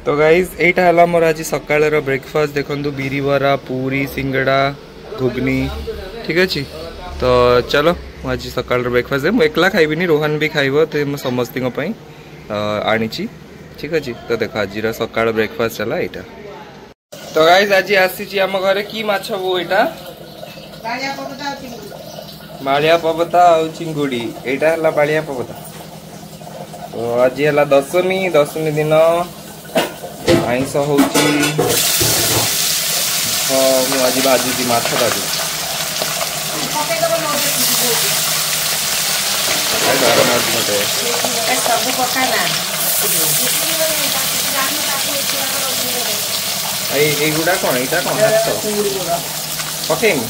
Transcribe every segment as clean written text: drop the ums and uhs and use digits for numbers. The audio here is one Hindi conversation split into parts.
तो गाइज एटा है मोर आज सकाळ ब्रेकफास्ट देखो बिरी बरा पूरी सिंगड़ा घुगनी ठीक अच्छे। तो चलो आज सकाळ ब्रेकफास्ट है मुझे एकला खाइबिनी रोहन भी खाइब तो समस्त आनी ठीक अच्छे। तो देख आज सकाळ ब्रेकफास्ट चला यहाँ। तो गाइज आज आसी आम घर की माछ वो यहाँ बालिया पबता और चिंगुड़ी यहाँ है बालिया पबता। तो आज है दशमी दिन आईस हो आज भाजुची माछ भाजु गुड़ा कौन यहाँ कौन पकेमी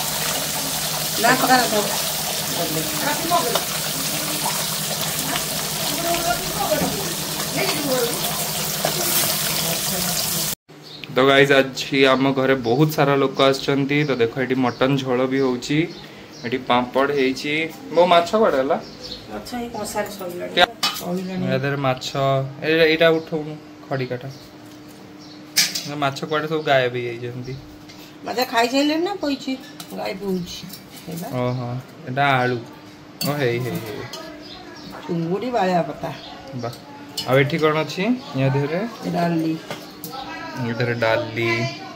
तो गाइज आज आम घरे बहुत सारा लोक आछंती। तो देखो ये मटन झोल भी होची, ये पापड़ हेची मो माछ कड़ेला अच्छा ये कसार सबिला यादर माछ एटा उठौनु खड़ी काटा माछ कड़े सब गायब ही जंती मजा खाई जाइले ना कोइची गायब होची हेला ओहो एटा आलू ओ हे हे हे चुंगुड़ी बाळिया पता बा आ एठी कोन अछि या देरे डाली इधर डाली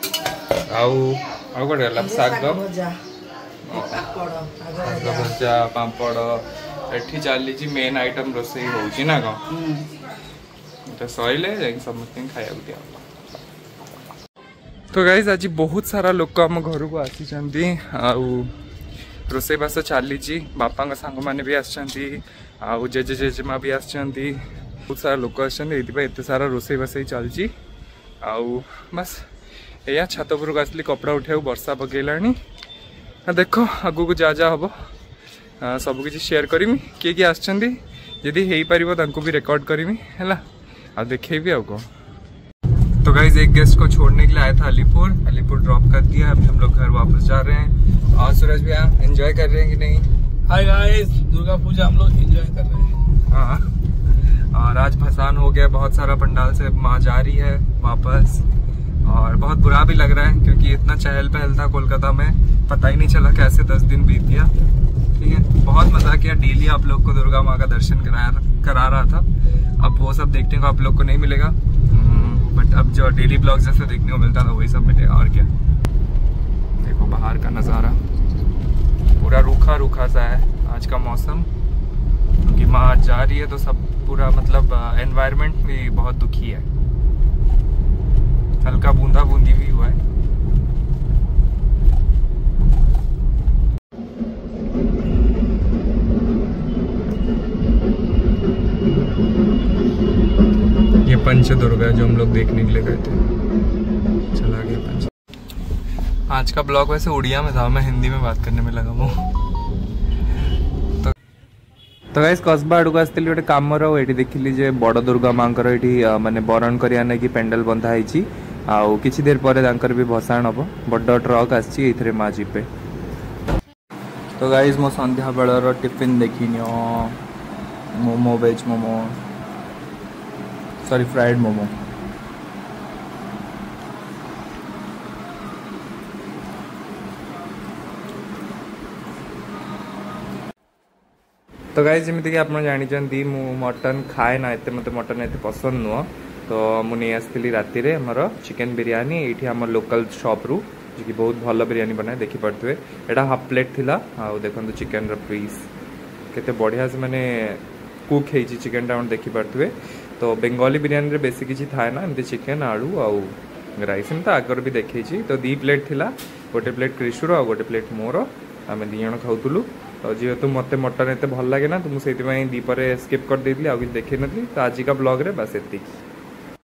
आउ कड़े ला साग भजा पापड़ साग भजा पापड़ एठी चाली जी मेन आइटम रोसई होची ना को तो सइले जाई समस्त खाया दिया। तो गाइज आज बहुत सारा लोक आम घर को आसी रोसई बास चली बापा सांग मैंने भी आसछंती आउ जेजे जेजेमा भी आसछंती बहुत सारा लोक आते सारा रोसई बास चलची आउ बस या छात उपरक आसली कपड़ा उठा वर्षा पकईलाणी देख आगू को जा हम सबकि शेयर करमी किए किए आदि हो पार भी रेकर्ड करमी है आ देखेबी आउ कौन। तो गाइज एक गेस्ट को छोड़ने के लिए आया था अलीपुर ड्रॉप कर दिया। अभी हम लोग घर वापस जा रहे हैं। और सूरज भैया एंजॉय कर रहे हैं कि नहीं? हाय गाइस दुर्गा पूजा हम लोग एंजॉय कर रहे हैं। हाँ और आज भसान हो गया बहुत सारा पंडाल से माँ जा रही है वापस और बहुत बुरा भी लग रहा है क्योंकि इतना चहल पहल था कोलकाता में पता ही नहीं चला कैसे 10 दिन बीत गया। ठीक है बहुत मजा किया। डेली आप लोग को दुर्गा माँ का दर्शन करा रहा था। अब वो सब देखने को आप लोग को नहीं मिलेगा बट अब जो डेली ब्लॉग जैसे देखने को मिलता था वही सब मिलेगा। और क्या देखो बाहर का नज़ारा पूरा रूखा रूखा सा है आज का मौसम क्योंकि माँ आज जा रही है तो सब पूरा मतलब एनवायरनमेंट भी बहुत दुखी है। हल्का बूंदा बूंदी भी हुआ है। ये पंच दुर्गा जो हम लोग देखने के लिए गए थे चला गया पंच। आज का ब्लॉग वैसे उड़िया में था, मैं हिंदी में बात करने में लगा वो। तो गाइस कस्बा आड़क आसती गोटे कम ये देखिली जे बड़ दुर्गा माँ ये माने बरण करिया कि पेंडल बंधा है आउ किछि देर पर भी भसाण हम बड़ ट्रक आसी माँ जीपे। तो गाइस मो संध्या बेलर टिफिन देखी momo veg momo sorry fried momo. तो गाइस जमीती कि आप जानते मु मटन खाए ना एते मते मटन एते पसंद नुह तो मुझे आसती राति आमर चिकेन बिरयानी ये आम लोकल शॉप रू जो कि बहुत भल बिरयानी बनाए देखी पारे। यहाँ हाफ प्लेट थिला आउ देखो चिकेन पीस केते बढ़िया से माने कुक है चिकेन टा देखी पारे। तो बेंगली बिरयानी रे बेसी किसी थाए ना एमती चिकेन आलू आउ राइस तो आगर भी देखी। तो 2 प्लेट थिला गोटे प्लेट क्रिशुर आ गोटे प्लेट मोर आम 2 जन खाऊलु। तो जेहेतु मत मटन एत भल लगे ना तो मुझे दीपर स्किप कर देती आगे देखे नी। तो आज का ब्लॉग रे बस एतिक।